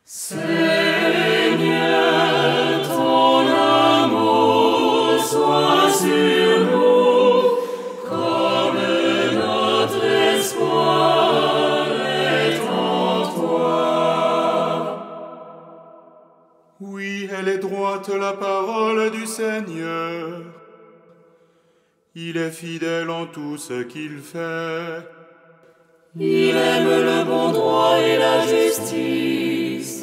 Seigneur, ton amour soit sur nous, comme notre espoir est en toi. Oui, elle est droite la parole du Seigneur. Il est fidèle en tout ce qu'il fait. Il aime le bon droit et la justice.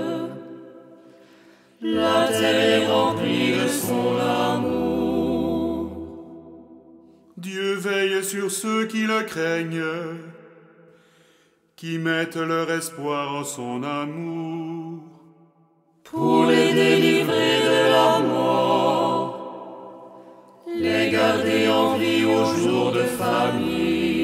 La terre est remplie de son amour. Dieu veille sur ceux qui le craignent, qui mettent leur espoir en son amour. Pour les délivrer de la mort, les garder en vie au jour de famine.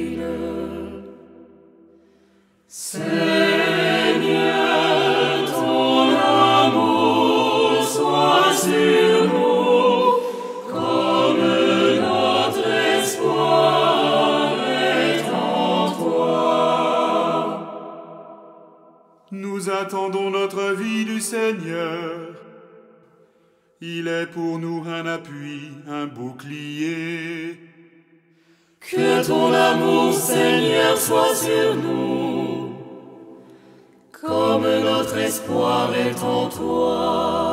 Seigneur, ton amour soit sur nous, comme notre espoir est en toi. Nous attendons notre vie du Seigneur. Il est pour nous un appui, un bouclier. Que ton amour, Seigneur, soit sur nous, comme notre espoir est en toi.